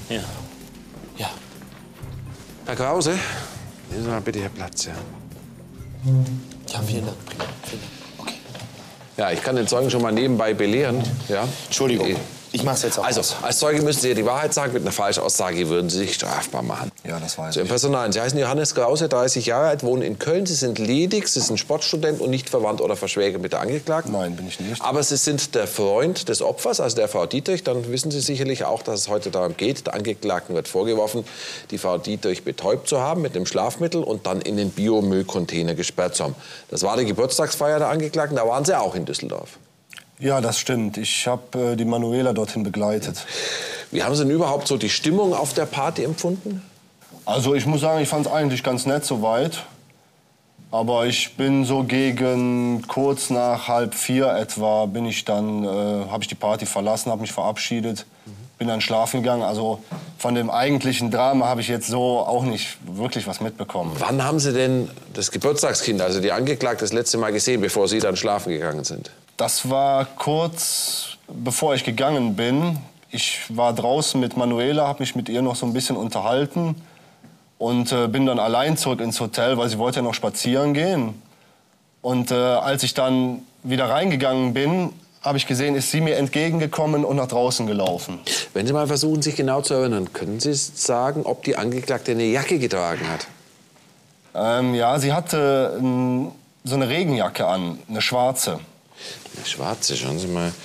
Ja. Ja. Herr Krause, nehmen Sie mal bitte Ihr Platz, ja. Ja, vielen Dank. Prima. Vielen Dank. Okay. Ja, ich kann den Zeugen schon mal nebenbei belehren. Ja? Entschuldigung. Ich mach's jetzt auch. Also, als Zeuge müssen Sie ja die Wahrheit sagen. Mit einer Falschaussage würden Sie sich strafbar machen. Ja, das weiß Zu Ihrem ich. Personal. Sie heißen Johannes Krause, 30 Jahre alt, wohnen in Köln. Sie sind ledig, Sie sind Sportstudent und nicht verwandt oder verschwägert mit der Angeklagten. Nein, bin ich nicht. Aber Sie sind der Freund des Opfers, also der Frau Dietrich. Dann wissen Sie sicherlich auch, dass es heute darum geht. Der Angeklagten wird vorgeworfen, die Frau Dietrich betäubt zu haben mit einem Schlafmittel und dann in den Biomüllcontainer gesperrt zu haben. Das war die Geburtstagsfeier der Angeklagten. Da waren Sie auch in Düsseldorf. Ja, das stimmt. Ich habe die Manuela dorthin begleitet. Wie haben Sie denn überhaupt so die Stimmung auf der Party empfunden? Also ich muss sagen, ich fand es eigentlich ganz nett soweit. Aber ich bin so gegen kurz nach 3:30 etwa bin ich dann, habe ich die Party verlassen, habe mich verabschiedet, bin dann schlafen gegangen. Also von dem eigentlichen Drama habe ich jetzt so auch nicht wirklich was mitbekommen. Wann haben Sie denn das Geburtstagskind, also die Angeklagte, das letzte Mal gesehen, bevor Sie dann schlafen gegangen sind? Das war kurz bevor ich gegangen bin. Ich war draußen mit Manuela, habe mich mit ihr noch so ein bisschen unterhalten und bin dann allein zurück ins Hotel, weil sie wollte ja noch spazieren gehen. Und als ich dann wieder reingegangen bin, habe ich gesehen, ist sie mir entgegengekommen und nach draußen gelaufen. Wenn Sie mal versuchen, sich genau zu erinnern, können Sie sagen, ob die Angeklagte eine Jacke getragen hat? Ja, sie hatte so eine Regenjacke an, eine schwarze. Eine schwarze, schauen Sie mal.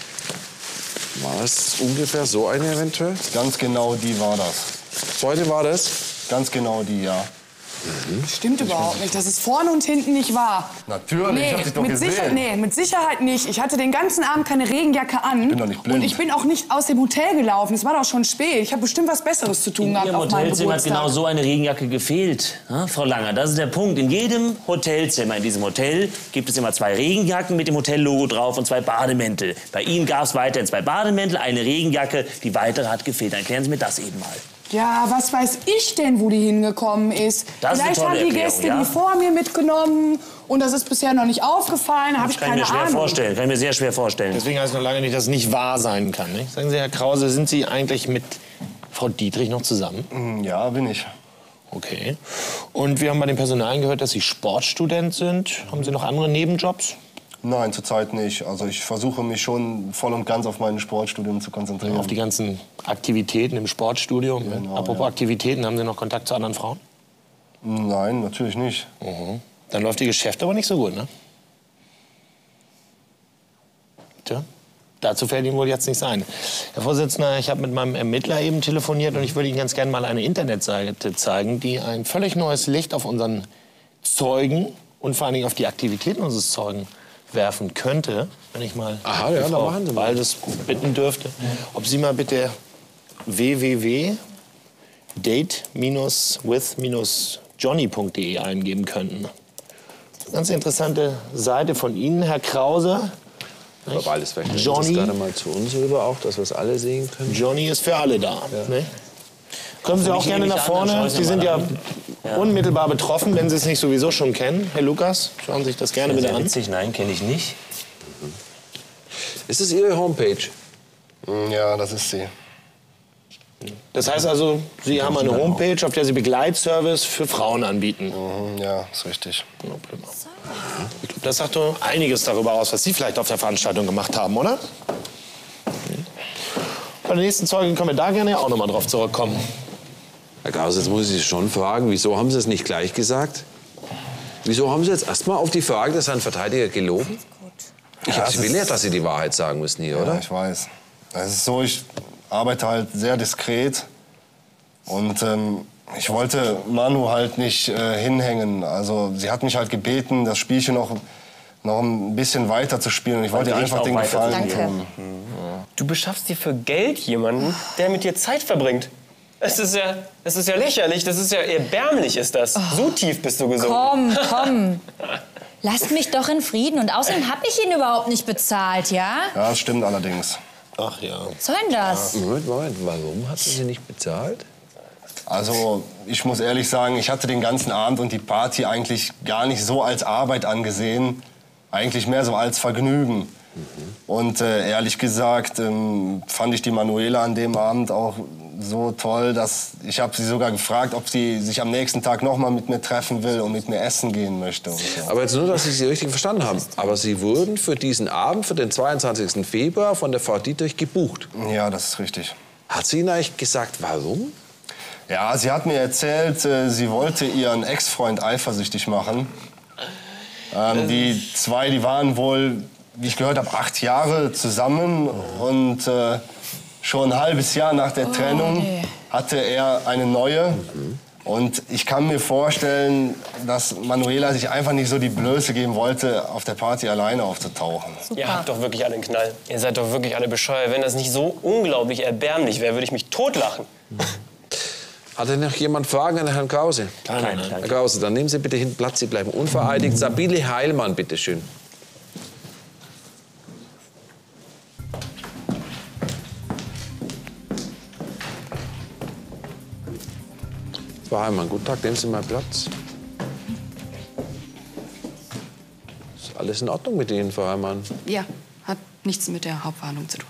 War es ungefähr so eine eventuell? Ganz genau die war das. Heute war das? Ganz genau die, ja. Stimmt überhaupt nicht. Das ist vorne und hinten nicht wahr. Natürlich, ich hab dich doch gesehen. Nee, mit Sicherheit nicht. Ich hatte den ganzen Abend keine Regenjacke an. Ich bin doch nicht blind. Und ich bin auch nicht aus dem Hotel gelaufen. Es war doch schon spät. Ich habe bestimmt was Besseres zu tun In gehabt Ihrem auf meinem Hotelzimmer hat Geburtstag. genau so eine Regenjacke gefehlt, ja, Frau Langer. Das ist der Punkt. In jedem Hotelzimmer, in diesem Hotel, gibt es immer 2 Regenjacken mit dem Hotellogo drauf und 2 Bademäntel. Bei Ihnen gab es weiterhin 2 Bademäntel, eine Regenjacke, die weitere hat gefehlt. Erklären Sie mir das eben mal. Ja, was weiß ich denn, wo die hingekommen ist? Das ist eine Vielleicht tolle haben die Erklärung, Gäste ja. die vor mir mitgenommen und das ist bisher noch nicht aufgefallen. Da habe ich Kann ich keine mir schwer Ahnung. vorstellen. Kann ich mir sehr schwer vorstellen. Deswegen heißt es noch lange nicht, dass es nicht wahr sein kann. Nicht? Sagen Sie, Herr Krause, sind Sie eigentlich mit Frau Dietrich noch zusammen? Ja, bin ich. Okay. Und wir haben bei den Personalien gehört, dass Sie Sportstudent sind. Haben Sie noch andere Nebenjobs? Nein, zurzeit nicht. Also ich versuche mich schon voll und ganz auf mein Sportstudium zu konzentrieren. Auf die ganzen Aktivitäten im Sportstudio? Genau, Apropos ja. Aktivitäten, haben Sie noch Kontakt zu anderen Frauen? Nein, natürlich nicht. Dann läuft Ihr Geschäft aber nicht so gut, ne? Tja, dazu fällt Ihnen wohl jetzt nicht sein. Herr Vorsitzender, ich habe mit meinem Ermittler eben telefoniert und ich würde Ihnen ganz gerne mal eine Internetseite zeigen, die ein völlig neues Licht auf unseren Zeugen und vor allen Dingen auf die Aktivitäten unseres Zeugen werfen könnte, wenn ich mal Aha, ja, die dann Frau machen Sie mal. Waldes bitten dürfte, ob Sie mal bitte www.date-with-johnny.de eingeben könnten. Ganz interessante Seite von Ihnen, Herr Krause. Frau Waldes, vielleicht nehmen Sie Johnny. das gerade mal zu uns rüber, auch, dass wir es alle sehen können. Johnny ist für alle da. Ne? Kommen Sie auch mich gerne nehme nach ich an, dann vorne. schaue ich Sie mir sind mal ja an. unmittelbar betroffen, wenn Sie es nicht sowieso schon kennen. Herr Lukas, schauen Sie sich das gerne bitte Sehr an. witzig, nein, kenne ich nicht. Ist es Ihre Homepage? Ja, das ist sie. Das heißt also, Sie haben eine Homepage, auf der Sie Begleitservice für Frauen anbieten. Ja, ist richtig. Ja, prima. Ich glaube, das sagt doch einiges darüber aus, was Sie vielleicht auf der Veranstaltung gemacht haben, oder? Bei der nächsten Zeugin können wir da gerne auch noch mal drauf zurückkommen. Herr Krause, jetzt muss ich Sie schon fragen, wieso haben Sie es nicht gleich gesagt? Wieso haben Sie jetzt erst mal auf die Frage des Herrn Verteidiger gelogen? Ich habe Sie belehrt, dass Sie die Wahrheit sagen müssen hier, Ja, oder? ich weiß. Es ist so, ich arbeite halt sehr diskret. Und ich wollte Manu halt nicht hinhängen. Also sie hat mich halt gebeten, das Spielchen noch ein bisschen weiter zu spielen. Und ich wollte ihr Gericht einfach auch den weiter zu Gefallen spielen. tun. Du beschaffst dir für Geld jemanden, der mit dir Zeit verbringt. Es ist ja lächerlich, das ist ja erbärmlich, ist das. So tief bist du gesunken. Komm. Lasst mich doch in Frieden. Und außerdem habe ich ihn überhaupt nicht bezahlt, ja? Ja, das stimmt allerdings. Ach ja. Was soll denn das? Moment, warum hat sie nicht bezahlt? Also ich muss ehrlich sagen, ich hatte den ganzen Abend und die Party eigentlich gar nicht so als Arbeit angesehen. Eigentlich mehr so als Vergnügen. Und ehrlich gesagt fand ich die Manuela an dem Abend auch so toll, dass ich habe sie sogar gefragt, ob sie sich am nächsten Tag noch mal mit mir treffen will und mit mir essen gehen möchte. Und so. Aber jetzt nur, dass ich Sie richtig verstanden habe. Aber Sie wurden für diesen Abend, für den 22. Februar von der Frau Dietrich gebucht. Ja, das ist richtig. Hat sie Ihnen eigentlich gesagt, warum? Ja, sie hat mir erzählt, sie wollte ihren Ex-Freund eifersüchtig machen. Die zwei, die waren wohl, wie ich gehört habe, 8 Jahre zusammen. Und schon ein halbes Jahr nach der Trennung hatte er eine neue. Und ich kann mir vorstellen, dass Manuela sich einfach nicht so die Blöße geben wollte, auf der Party alleine aufzutauchen. Super. Ihr habt doch wirklich alle einen Knall. Ihr seid doch wirklich alle bescheuert. Wenn das nicht so unglaublich erbärmlich wäre, würde ich mich totlachen. Hat denn noch jemand Fragen an Herrn Krause? Nein. Herr Krause, dann nehmen Sie bitte hinten Platz, Sie bleiben unvereidigt. Sabine Heilmann, bitte schön. Frau Heilmann, guten Tag, nehmen Sie mal Platz. Ist alles in Ordnung mit Ihnen, Frau Heilmann? Ja, hat nichts mit der Hauptverhandlung zu tun.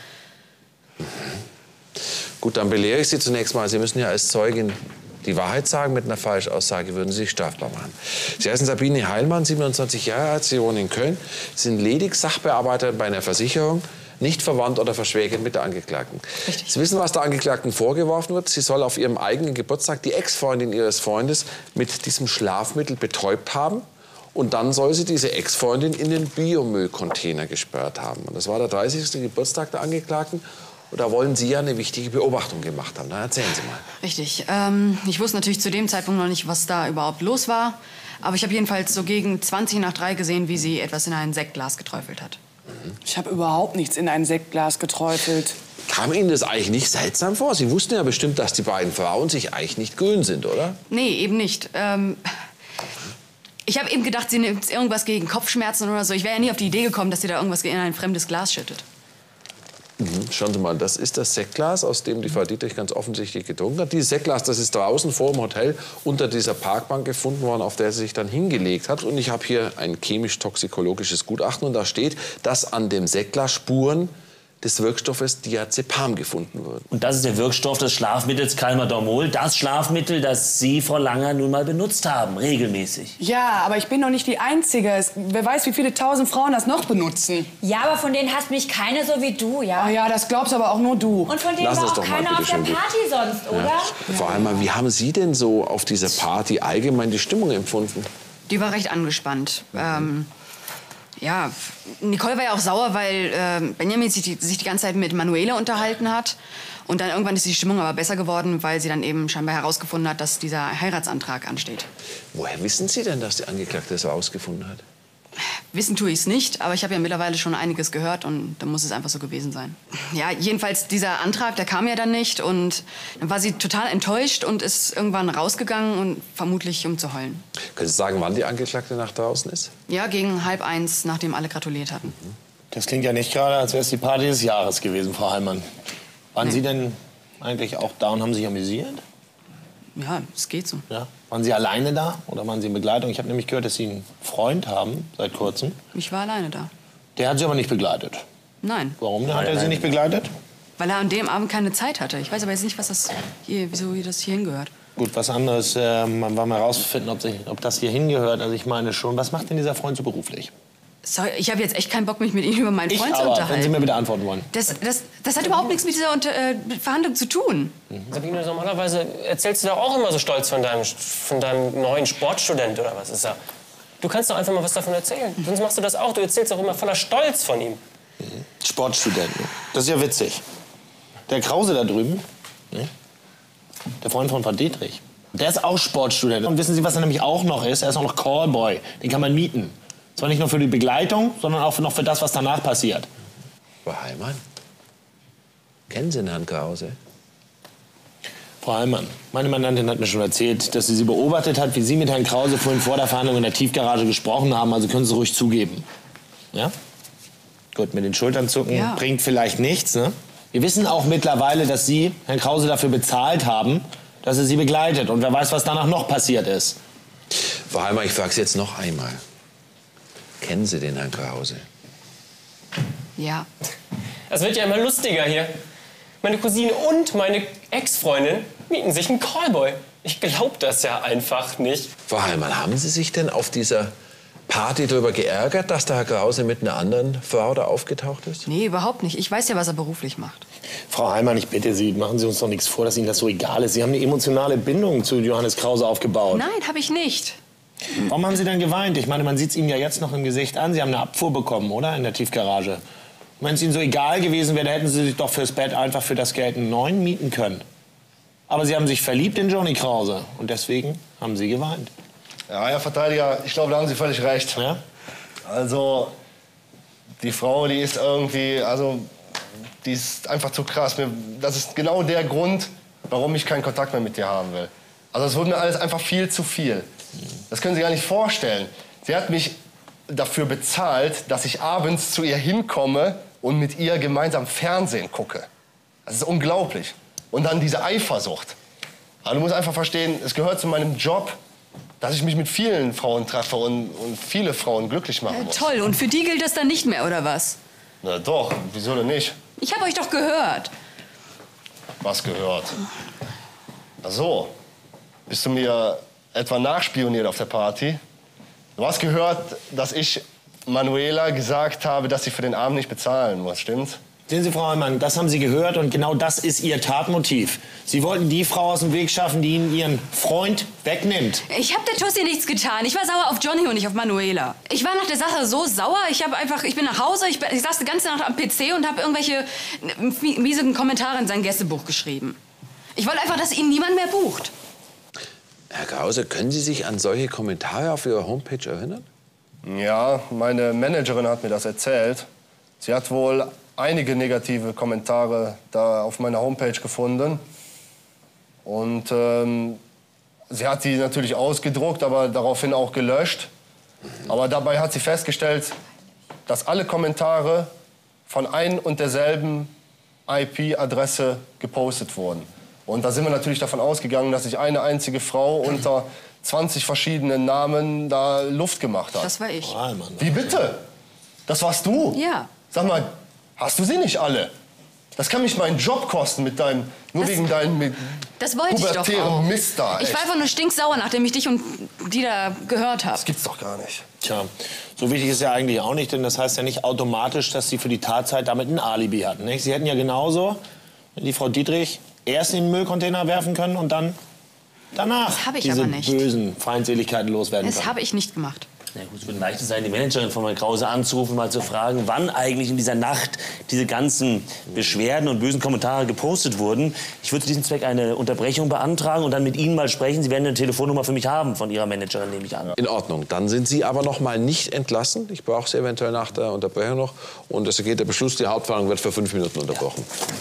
Gut, dann belehre ich Sie zunächst mal. Sie müssen ja als Zeugin die Wahrheit sagen. Mit einer Falschaussage würden Sie sich strafbar machen. Sie heißen Sabine Heilmann, 27 Jahre alt, Sie wohnen in Köln, sind ledig Sachbearbeiter bei einer Versicherung, nicht verwandt oder verschwägert mit der Angeklagten. Richtig. Sie wissen, was der Angeklagten vorgeworfen wird. Sie soll auf ihrem eigenen Geburtstag die Ex-Freundin ihres Freundes mit diesem Schlafmittel betäubt haben. Und dann soll sie diese Ex-Freundin in den Biomüllcontainer gesperrt haben. Und das war der 30. Geburtstag der Angeklagten. Und da wollen Sie ja eine wichtige Beobachtung gemacht haben. Dann erzählen Sie mal. Richtig. Ich wusste natürlich zu dem Zeitpunkt noch nicht, was da überhaupt los war. Aber ich habe jedenfalls so gegen 20 nach 3 gesehen, wie sie etwas in ein Sektglas geträufelt hat. Ich habe überhaupt nichts in ein Sektglas geträufelt. Kam Ihnen das eigentlich nicht seltsam vor? Sie wussten ja bestimmt, dass die beiden Frauen sich eigentlich nicht grün sind, oder? Nee, eben nicht. Ich habe eben gedacht, sie nimmt irgendwas gegen Kopfschmerzen oder so. Ich wäre ja nie auf die Idee gekommen, dass sie da irgendwas in ein fremdes Glas schüttet. Schauen Sie mal, das ist das Sektglas, aus dem die Frau Dietrich ganz offensichtlich getrunken hat. Dieses Sektglas, das ist draußen vor dem Hotel unter dieser Parkbank gefunden worden, auf der sie sich dann hingelegt hat. Und ich habe hier ein chemisch-toxikologisches Gutachten und da steht, dass an dem Sektglas Spuren des Wirkstoffes Diazepam gefunden wurden. Und das ist der Wirkstoff des Schlafmittels Calmadormol, das Schlafmittel, das Sie, Frau Langer, nun mal benutzt haben, regelmäßig. Ja, aber ich bin doch nicht die Einzige. Wer weiß, wie viele 1000 Frauen das noch benutzen. Ja, aber von denen hasst mich keine so wie du, ja? Oh ja, das glaubst aber auch nur du. Und von denen Lass war es auch doch mal, keiner auf bitte der schön. Party sonst, oder? Vor allem, wie haben Sie denn so auf dieser Party allgemein die Stimmung empfunden? Die war recht angespannt. Ja, Nicole war ja auch sauer, weil Benjamin sich die ganze Zeit mit Manuela unterhalten hat. Und dann irgendwann ist die Stimmung aber besser geworden, weil sie dann eben scheinbar herausgefunden hat, dass dieser Heiratsantrag ansteht. Woher wissen Sie denn, dass die Angeklagte das herausgefunden hat? Wissen tue ich es nicht, aber ich habe ja mittlerweile schon einiges gehört und dann muss es einfach so gewesen sein. Ja, jedenfalls dieser Antrag, der kam ja dann nicht und dann war sie total enttäuscht und ist irgendwann rausgegangen und vermutlich um zu heulen. Können Sie sagen, wann die Angeklagte nach draußen ist? Ja, gegen 12:30, nachdem alle gratuliert hatten. Das klingt ja nicht gerade, als wäre es die Party des Jahres gewesen, Frau Heilmann. Waren Sie denn eigentlich auch da und haben sich amüsiert? Ja, es geht so. Ja. Waren Sie alleine da oder waren Sie in Begleitung? Ich habe nämlich gehört, dass Sie einen Freund haben seit kurzem. Ich war alleine da. Der hat Sie aber nicht begleitet. Nein, Warum hat er Sie nicht begleitet? weil er an dem Abend keine Zeit hatte. Ich weiß aber jetzt nicht, was das hier, wieso das hier hingehört. Gut, was anderes. Man war mal herausfinden, ob das hier hingehört. Also ich meine schon. Was macht denn dieser Freund so beruflich? Sorry, ich habe jetzt echt keinen Bock, mich mit Ihnen über meinen Freund zu aber, unterhalten. wenn Sie mir bitte antworten wollen. Das hat überhaupt nichts mit dieser Verhandlung zu tun. Sabine, normalerweise erzählst du doch auch immer so stolz von deinem neuen Sportstudent oder was ist er? Du kannst doch einfach mal was davon erzählen. Sonst machst du das auch. Du erzählst auch immer voller Stolz von ihm. Sportstudenten. Das ist ja witzig. Der Krause da drüben, ne? Der Freund von Frau Dietrich, der ist auch Sportstudent. Und wissen Sie, was er nämlich auch noch ist? Er ist auch noch Callboy. Den kann man mieten. Zwar nicht nur für die Begleitung, sondern auch noch für das, was danach passiert. Frau Heilmann, kennen Sie den Herrn Krause? Frau Heilmann, meine Mandantin hat mir schon erzählt, dass sie beobachtet hat, wie Sie mit Herrn Krause vorhin vor der Verhandlung in der Tiefgarage gesprochen haben. Also können Sie ruhig zugeben. Ja? Gut, mit den Schultern zucken Ja. bringt vielleicht nichts, ne? Wir wissen auch mittlerweile, dass Sie Herrn Krause dafür bezahlt haben, dass er Sie begleitet. Und wer weiß, was danach noch passiert ist. Frau Heilmann, ich frage Sie jetzt noch einmal. Kennen Sie den Herrn Krause? Ja. Es wird ja immer lustiger hier. Meine Cousine und meine Ex-Freundin mieten sich einen Callboy. Ich glaube das ja einfach nicht. Frau Heilmann, haben Sie sich denn auf dieser Party darüber geärgert, dass der Herr Krause mit einer anderen Frau da aufgetaucht ist? Nee, überhaupt nicht. Ich weiß ja, was er beruflich macht. Frau Heilmann, ich bitte Sie, machen Sie uns doch nichts vor, dass Ihnen das so egal ist. Sie haben eine emotionale Bindung zu Johannes Krause aufgebaut. Nein, habe ich nicht. Warum haben Sie denn geweint? Ich meine, man sieht es Ihnen ja jetzt noch im Gesicht an. Sie haben eine Abfuhr bekommen, oder? In der Tiefgarage. Wenn es Ihnen so egal gewesen wäre, dann hätten Sie sich doch fürs Bett einfach für das Geld einen neuen mieten können. Aber Sie haben sich verliebt in Johnny Krause. Und deswegen haben Sie geweint. Ja, Herr Verteidiger, ich glaube, da haben Sie völlig recht. Ja? Also, die Frau, die ist irgendwie, also, die ist einfach zu krass. Das ist genau der Grund, warum ich keinen Kontakt mehr mit dir haben will. Also, es wurde mir alles einfach viel zu viel. Das können Sie gar nicht vorstellen. Sie hat mich dafür bezahlt, dass ich abends zu ihr hinkomme und mit ihr gemeinsam Fernsehen gucke. Das ist unglaublich. Und dann diese Eifersucht. Aber du musst einfach verstehen, es gehört zu meinem Job, dass ich mich mit vielen Frauen treffe und viele Frauen glücklich machen muss. Toll, und für die gilt das dann nicht mehr, oder was? Na doch, wieso denn nicht? Ich habe euch doch gehört. Was gehört? Ach so, bist du mir etwa nachspioniert auf der Party? Du hast gehört, dass ich Manuela gesagt habe, dass sie für den Abend nicht bezahlen muss, stimmt's? Sehen Sie, Frau Heilmann, das haben Sie gehört und genau das ist Ihr Tatmotiv. Sie wollten die Frau aus dem Weg schaffen, die Ihnen Ihren Freund wegnimmt. Ich habe der Tussi nichts getan. Ich war sauer auf Johnny und nicht auf Manuela. Ich war nach der Sache so sauer. Ich bin nach Hause, ich saß die ganze Nacht am PC und habe irgendwelche miesen Kommentare in sein Gästebuch geschrieben. Ich wollte einfach, dass ihn niemand mehr bucht. Herr Krause, können Sie sich an solche Kommentare auf Ihrer Homepage erinnern? Ja, meine Managerin hat mir das erzählt. Sie hat wohl einige negative Kommentare da auf meiner Homepage gefunden. Und sie hat die natürlich ausgedruckt, aber daraufhin auch gelöscht. Aber dabei hat sie festgestellt, dass alle Kommentare von ein und derselben IP-Adresse gepostet wurden. Und da sind wir natürlich davon ausgegangen, dass sich eine einzige Frau unter 20 verschiedenen Namen da Luft gemacht hat. Das war ich. Wie bitte? Das warst du? Ja. Sag mal, hast du sie nicht alle? Das kann mich meinen Job kosten mit deinem, wegen deinem Das wollte ich doch auch. Mist da. Ich war einfach nur stinksauer, nachdem ich dich und die da gehört habe. Das gibt's doch gar nicht. Tja, so wichtig ist ja eigentlich auch nicht, denn das heißt ja nicht automatisch, dass Sie für die Tatzeit damit ein Alibi hatten. Nicht? Sie hätten ja genauso die Frau Dietrich erst in den Müllcontainer werfen können und dann danach diese bösen Feindseligkeiten loswerden können. Das habe ich nicht gemacht. Na gut, es wird leichter sein, die Managerin von Herrn Krause anzurufen, mal zu fragen, wann eigentlich in dieser Nacht diese ganzen Beschwerden und bösen Kommentare gepostet wurden. Ich würde zu diesem Zweck eine Unterbrechung beantragen und dann mit Ihnen mal sprechen. Sie werden eine Telefonnummer für mich haben von Ihrer Managerin, nehme ich an. In Ordnung. Dann sind Sie aber noch mal nicht entlassen. Ich brauche Sie eventuell nach der Unterbrechung noch. Und es geht der Beschluss, die Hauptverhandlung wird für 5 Minuten unterbrochen.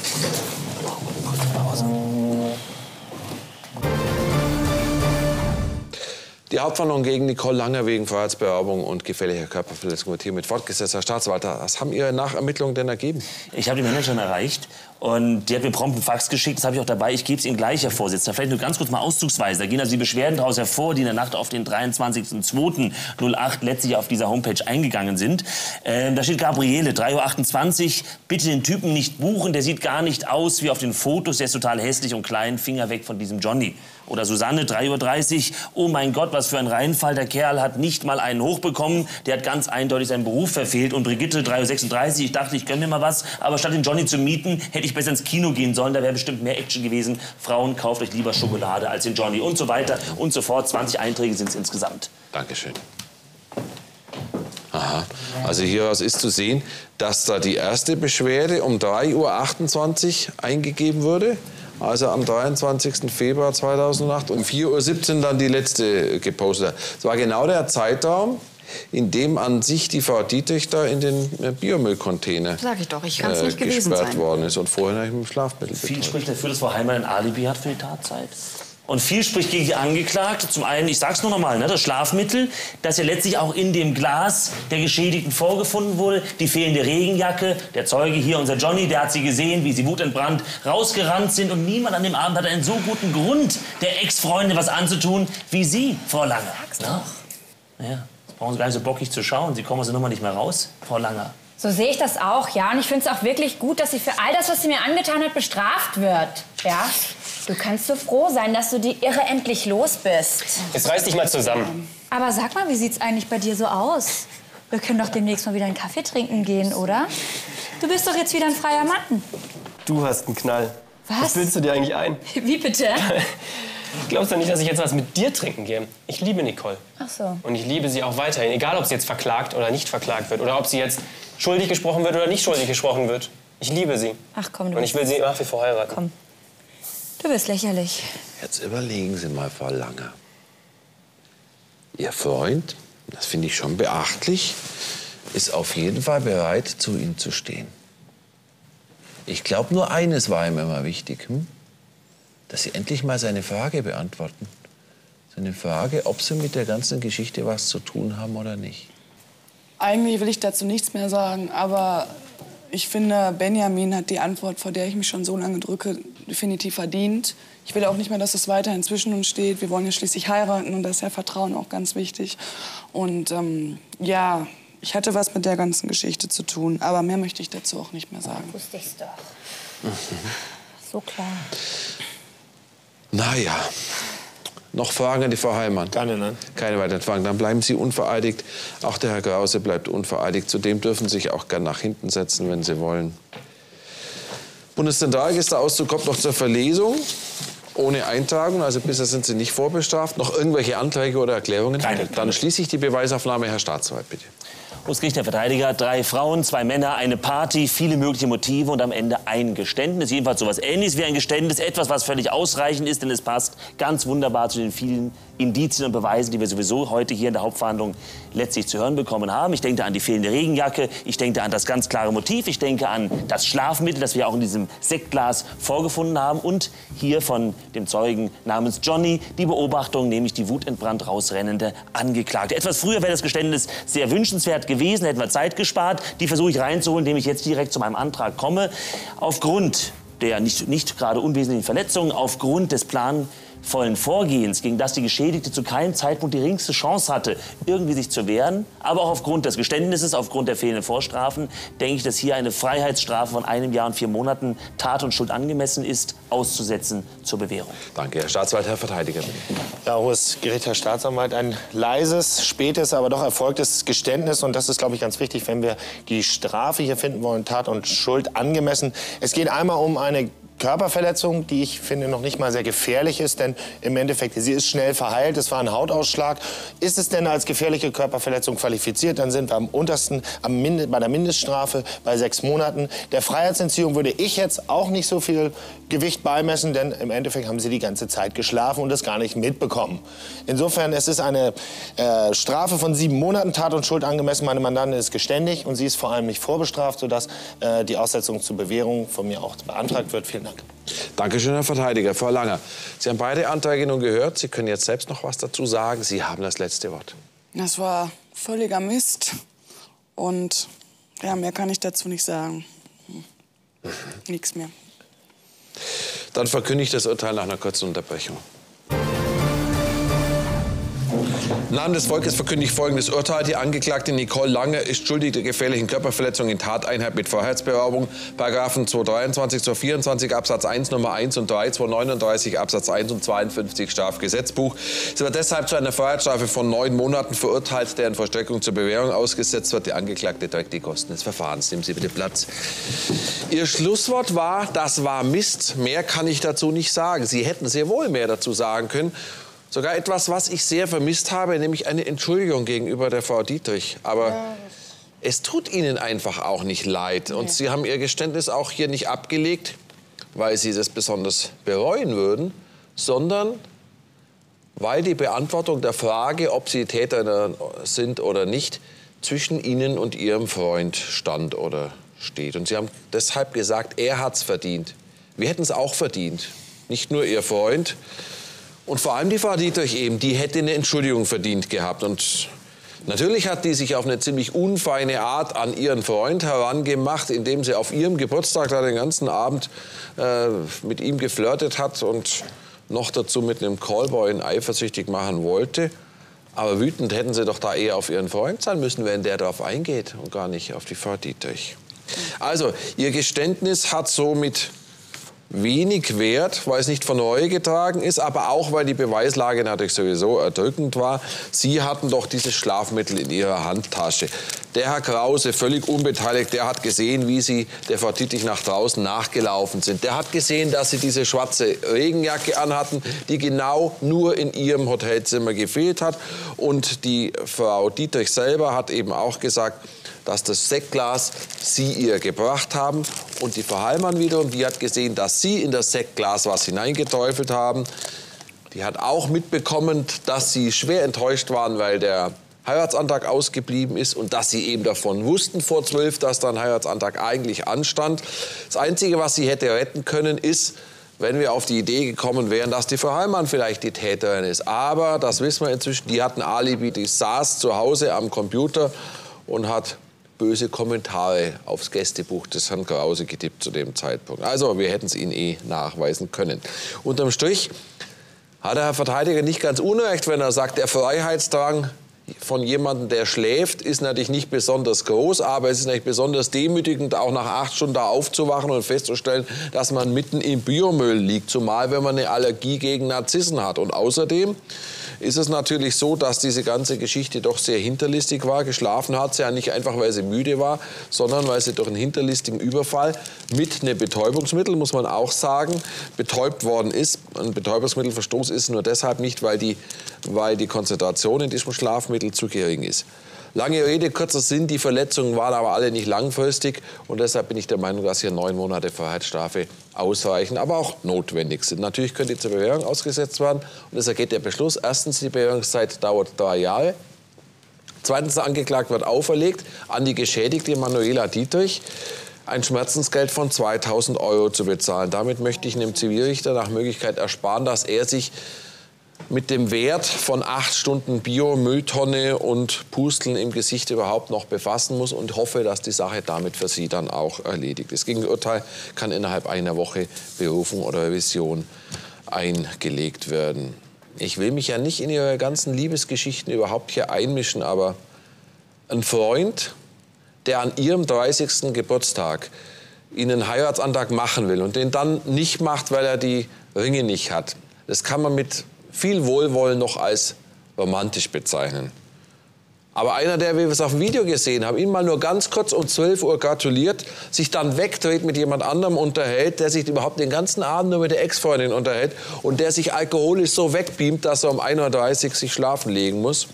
Die Hauptverhandlung gegen Nicole Langer wegen Freiheitsberaubung und gefährlicher Körperverletzung wird hiermit fortgesetzt. Herr Staatsanwalt, was haben Ihre Nachermittlungen denn ergeben? Ich habe die Managerin erreicht und die hat mir prompt einen Fax geschickt. Das habe ich auch dabei. Ich gebe es Ihnen gleich, Herr Vorsitzender. Vielleicht nur ganz kurz mal auszugsweise. Da gehen also die Beschwerden daraus hervor, die in der Nacht auf den 23.02.08 letztlich auf dieser Homepage eingegangen sind. Da steht Gabriele, 3:28 Uhr. Bitte den Typen nicht buchen. Der sieht gar nicht aus wie auf den Fotos. Der ist total hässlich und klein. Finger weg von diesem Johnny. Oder Susanne, 3:30 Uhr. Oh mein Gott, was für ein Reinfall. Der Kerl hat nicht mal einen hochbekommen. Der hat ganz eindeutig seinen Beruf verfehlt. Und Brigitte, 3:36 Uhr. Ich dachte, ich gönne mir mal was. Aber statt den Johnny zu mieten, hätte ich besser ins Kino gehen sollen. Da wäre bestimmt mehr Action gewesen. Frauen, kauft euch lieber Schokolade als den Johnny. Und so weiter und so fort. 20 Einträge sind es insgesamt. Dankeschön. Aha. Also hieraus ist zu sehen, dass da die erste Beschwerde um 3:28 Uhr eingegeben wurde. Also am 23. Februar 2008 um 4:17 Uhr dann die letzte gepostet hat. Es war genau der Zeitraum, in dem an sich die Frau Dietrich da in den Biomüllcontainer Sag ich doch, ich kann es nicht gewesen gesperrt sein. worden ist und vorher mit dem Schlafmittel Viel betäubt. spricht dafür, dass Frau Heilmann ein Alibi hat für die Tatzeit. Und viel spricht gegen die Angeklagte. Zum einen, ich sag's nur noch mal, ne, das Schlafmittel, das ja letztlich auch in dem Glas der Geschädigten vorgefunden wurde, die fehlende Regenjacke, der Zeuge hier, unser Johnny, der hat sie gesehen, wie sie wutentbrannt rausgerannt sind. Und niemand an dem Abend hat einen so guten Grund, der Ex-Freundin was anzutun, wie Sie, Frau Langer. Sag's doch. Naja, jetzt brauchen Sie gar nicht so bockig zu schauen. Sie kommen aus der Nummer nicht mehr raus, Frau Langer. So sehe ich das auch, ja. Und ich finde es auch wirklich gut, dass sie für all das, was sie mir angetan hat, bestraft wird. Ja? Du kannst so froh sein, dass du die Irre endlich los bist. Jetzt reiß dich mal zusammen. Aber sag mal, wie sieht's eigentlich bei dir so aus? Wir können doch demnächst mal wieder einen Kaffee trinken gehen, oder? Du bist doch jetzt wieder ein freier Mann. Du hast einen Knall. Was? bildest du dir eigentlich ein? Wie bitte? Glaubst du nicht, dass ich jetzt was mit dir trinken gehe? Ich liebe Nicole. Ach so. Und ich liebe sie auch weiterhin. Egal, ob sie jetzt verklagt oder nicht verklagt wird. Oder ob sie jetzt schuldig gesprochen wird oder nicht schuldig gesprochen wird. Ich liebe sie. Ach komm, du Und ich will sie nach wie vor heiraten. Komm. Du bist lächerlich. Jetzt überlegen Sie mal, Frau Langer. Ihr Freund, das finde ich schon beachtlich, ist auf jeden Fall bereit, zu Ihnen zu stehen. Ich glaube, nur eines war ihm immer wichtig, dass Sie endlich mal seine Frage beantworten. Seine Frage, ob Sie mit der ganzen Geschichte was zu tun haben oder nicht. Eigentlich will ich dazu nichts mehr sagen, aber ich finde, Benjamin hat die Antwort, vor der ich mich schon so lange drücke, definitiv verdient. Ich will auch nicht mehr, dass es weiterhin zwischen uns steht. Wir wollen ja schließlich heiraten und da ist ja Vertrauen auch ganz wichtig. Und ja, ich hatte was mit der ganzen Geschichte zu tun, aber mehr möchte ich dazu auch nicht mehr sagen. Wusste ich's doch. So klar. Naja, noch Fragen an die Frau Heilmann? Nein. Keine weiteren Fragen. Dann bleiben Sie unvereidigt. Auch der Herr Krause bleibt unvereidigt. Zudem dürfen Sie sich auch gern nach hinten setzen, wenn Sie wollen. Bundeszentralregisterauszug kommt noch zur Verlesung. Ohne Eintragung, also bisher sind Sie nicht vorbestraft. Noch irgendwelche Anträge oder Erklärungen? Keine. Dann schließe ich die Beweisaufnahme. Herr Staatsanwalt, bitte. Bundesgericht, der Verteidiger, 3 Frauen, 2 Männer, eine Party, viele mögliche Motive und am Ende ein Geständnis. Jedenfalls sowas Ähnliches wie ein Geständnis, etwas, was völlig ausreichend ist, denn es passt ganz wunderbar zu den vielen Indizien und Beweisen, die wir sowieso heute hier in der Hauptverhandlung letztlich zu hören bekommen haben. Ich denke an die fehlende Regenjacke, ich denke an das ganz klare Motiv, ich denke an das Schlafmittel, das wir auch in diesem Sektglas vorgefunden haben und hier von dem Zeugen namens Johnny die Beobachtung, nämlich die wutentbrannt rausrennende Angeklagte. Etwas früher wäre das Geständnis sehr wünschenswert gewesen, hätten wir Zeit gespart. Die versuche ich reinzuholen, indem ich jetzt direkt zu meinem Antrag komme. Aufgrund der nicht gerade unwesentlichen Verletzungen, aufgrund des planvollen Vorgehens, gegen das die Geschädigte zu keinem Zeitpunkt die geringste Chance hatte, irgendwie sich zu wehren, aber auch aufgrund des Geständnisses, aufgrund der fehlenden Vorstrafen, denke ich, dass hier eine Freiheitsstrafe von 1 Jahr und 4 Monaten Tat und Schuld angemessen ist, auszusetzen zur Bewährung. Danke, Herr Staatsanwalt, Herr Verteidiger. Ja, Hohes Gericht, Herr Staatsanwalt, ein leises, spätes, aber doch erfolgtes Geständnis. Und das ist, glaube ich, ganz wichtig, wenn wir die Strafe hier finden wollen, Tat und Schuld angemessen. Es geht einmal um eine Körperverletzung, die ich finde noch nicht mal sehr gefährlich ist, denn im Endeffekt, sie ist schnell verheilt, es war ein Hautausschlag. Ist es denn als gefährliche Körperverletzung qualifiziert, dann sind wir am untersten, bei der Mindeststrafe bei 6 Monaten. Der Freiheitsentziehung würde ich jetzt auch nicht so viel Gewicht beimessen, denn im Endeffekt haben sie die ganze Zeit geschlafen und das gar nicht mitbekommen. Insofern, es ist eine Strafe von 7 Monaten, Tat und Schuld angemessen. Meine Mandantin ist geständig und sie ist vor allem nicht vorbestraft, sodass die Aussetzung zur Bewährung von mir auch beantragt wird. Vielen Dank. Dankeschön, Herr Verteidiger. Frau Langer, Sie haben beide Anträge nun gehört. Sie können jetzt selbst noch was dazu sagen. Sie haben das letzte Wort. Das war völliger Mist. Und ja, mehr kann ich dazu nicht sagen. Nichts mehr. Dann verkündige ich das Urteil nach einer kurzen Unterbrechung. Im Namen des Volkes verkündige ich folgendes Urteil. Die Angeklagte Nicole Langer ist schuldig der gefährlichen Körperverletzung in Tateinheit mit Freiheitsberaubung. Paragraphen 223, 224 Absatz 1 Nummer 1 und 3, 239 Absatz 1 und 52 Strafgesetzbuch. Sie wird deshalb zu einer Freiheitsstrafe von 9 Monaten verurteilt, deren Vollstreckung zur Bewährung ausgesetzt wird. Die Angeklagte trägt die Kosten des Verfahrens. Nehmen Sie bitte Platz. Ihr Schlusswort war, das war Mist. Mehr kann ich dazu nicht sagen. Sie hätten sehr wohl mehr dazu sagen können. Sogar etwas, was ich sehr vermisst habe, nämlich eine Entschuldigung gegenüber der Frau Dietrich. Aber es tut Ihnen einfach auch nicht leid. Und Sie haben Ihr Geständnis auch hier nicht abgelegt, weil Sie das besonders bereuen würden, sondern weil die Beantwortung der Frage, ob Sie Täter sind oder nicht, zwischen Ihnen und Ihrem Freund stand oder steht. Und Sie haben deshalb gesagt, er hat's verdient. Wir hätten es auch verdient. Nicht nur Ihr Freund. Und vor allem die Frau Dietrich eben, die hätte eine Entschuldigung verdient gehabt. Und natürlich hat die sich auf eine ziemlich unfeine Art an ihren Freund herangemacht, indem sie auf ihrem Geburtstag da den ganzen Abend mit ihm geflirtet hat und noch dazu mit einem Callboy ihn eifersüchtig machen wollte. Aber wütend hätten Sie doch da eher auf Ihren Freund sein müssen, wenn der darauf eingeht und gar nicht auf die Frau Dietrich. Also, Ihr Geständnis hat somit wenig Wert, weil es nicht von Reue getragen ist, aber auch, weil die Beweislage natürlich sowieso erdrückend war. Sie hatten doch dieses Schlafmittel in Ihrer Handtasche. Der Herr Krause, völlig unbeteiligt, der hat gesehen, wie Sie der Frau Dietrich nach draußen nachgelaufen sind. Der hat gesehen, dass Sie diese schwarze Regenjacke anhatten, die genau nur in Ihrem Hotelzimmer gefehlt hat. Und die Frau Dietrich selber hat eben auch gesagt, dass das Sektglas Sie ihr gebracht haben. Und die Frau Heilmann wiederum, die hat gesehen, dass Sie in das Sektglas was hineingeteufelt haben. Die hat auch mitbekommen, dass Sie schwer enttäuscht waren, weil der Heiratsantrag ausgeblieben ist und dass Sie eben davon wussten vor 12, dass da ein Heiratsantrag eigentlich anstand. Das Einzige, was Sie hätte retten können, ist, wenn wir auf die Idee gekommen wären, dass die Frau Heilmann vielleicht die Täterin ist. Aber, das wissen wir inzwischen, die hat ein Alibi, die saß zu Hause am Computer und hat böse Kommentare aufs Gästebuch des Herrn Krause getippt zu dem Zeitpunkt. Also, wir hätten es Ihnen nachweisen können. Unterm Strich hat der Herr Verteidiger nicht ganz unrecht, wenn er sagt, der Freiheitsdrang von jemandem, der schläft, ist natürlich nicht besonders groß, aber es ist natürlich besonders demütigend, auch nach 8 Stunden da aufzuwachen und festzustellen, dass man mitten im Biomüll liegt, zumal wenn man eine Allergie gegen Narzissen hat. Und außerdem ist es natürlich so, dass diese ganze Geschichte doch sehr hinterlistig war. Geschlafen hat sie ja nicht einfach, weil sie müde war, sondern weil sie durch einen hinterlistigen Überfall mit einem Betäubungsmittel, muss man auch sagen, betäubt worden ist. Ein Betäubungsmittelverstoß ist nur deshalb nicht, weil die Konzentration in diesem Schlafmittel zu gering ist. Lange Rede, kurzer Sinn, die Verletzungen waren aber alle nicht langfristig und deshalb bin ich der Meinung, dass hier 9 Monate Freiheitsstrafe ausreichen, aber auch notwendig sind. Natürlich könnte die zur Bewährung ausgesetzt werden und es ergeht der Beschluss. Erstens, die Bewährungszeit dauert 3 Jahre. Zweitens, der Angeklagte wird auferlegt an die Geschädigte Manuela Dietrich ein Schmerzensgeld von 2.000 € zu bezahlen. Damit möchte ich einem Zivilrichter nach Möglichkeit ersparen, dass er sich mit dem Wert von 8 Stunden Bio-Mülltonne und Pusteln im Gesicht überhaupt noch befassen muss und hoffe, dass die Sache damit für Sie dann auch erledigt ist. Gegen das Urteil kann innerhalb einer Woche Berufung oder Revision eingelegt werden. Ich will mich ja nicht in Ihre ganzen Liebesgeschichten überhaupt hier einmischen, aber ein Freund, der an Ihrem 30. Geburtstag Ihnen einen Heiratsantrag machen will und den dann nicht macht, weil er die Ringe nicht hat, das kann man mit viel Wohlwollen noch als romantisch bezeichnen. Aber einer, der, wie wir es auf dem Video gesehen haben, ihm mal nur ganz kurz um 12 Uhr gratuliert, sich dann wegdreht, mit jemand anderem unterhält, der sich überhaupt den ganzen Abend nur mit der Ex-Freundin unterhält und der sich alkoholisch so wegbeamt, dass er um 1.30 Uhr sich schlafen legen muss.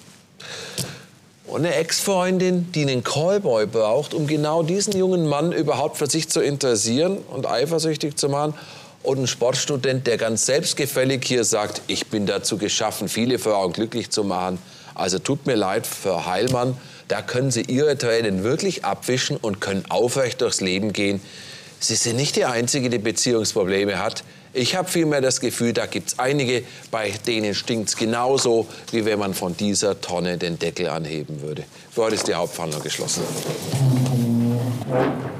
Und eine Ex-Freundin, die einen Callboy braucht, um genau diesen jungen Mann überhaupt für sich zu interessieren und eifersüchtig zu machen. Und ein Sportstudent, der ganz selbstgefällig hier sagt, ich bin dazu geschaffen, viele Frauen glücklich zu machen. Also tut mir leid, Frau Heilmann, da können Sie Ihre Tränen wirklich abwischen und können aufrecht durchs Leben gehen. Sie sind nicht die Einzige, die Beziehungsprobleme hat. Ich habe vielmehr das Gefühl, da gibt es einige, bei denen stinkt es genauso, wie wenn man von dieser Tonne den Deckel anheben würde. Für heute ist die Hauptverhandlung geschlossen.